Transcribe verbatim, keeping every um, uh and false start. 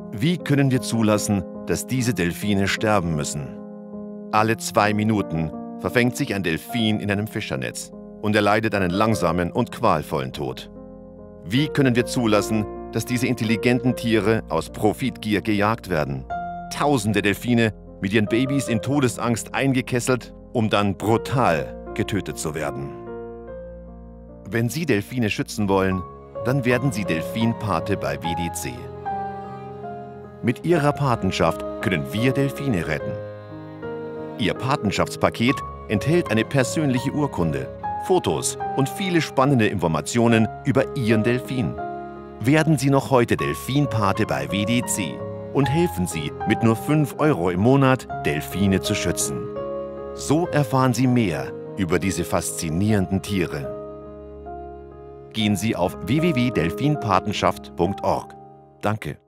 Wie können wir zulassen, dass diese Delfine sterben müssen? Alle zwei Minuten verfängt sich ein Delfin in einem Fischernetz und er leidet einen langsamen und qualvollen Tod. Wie können wir zulassen, dass diese intelligenten Tiere aus Profitgier gejagt werden? Tausende Delfine mit ihren Babys in Todesangst eingekesselt, um dann brutal getötet zu werden. Wenn Sie Delfine schützen wollen, dann werden Sie Delfinpate bei W D C. Mit Ihrer Patenschaft können wir Delfine retten. Ihr Patenschaftspaket enthält eine persönliche Urkunde, Fotos und viele spannende Informationen über Ihren Delfin. Werden Sie noch heute Delfinpate bei W D C und helfen Sie mit nur fünf Euro im Monat, Delfine zu schützen. So erfahren Sie mehr über diese faszinierenden Tiere. Gehen Sie auf w w w punkt delfinpatenschaft punkt org. Danke.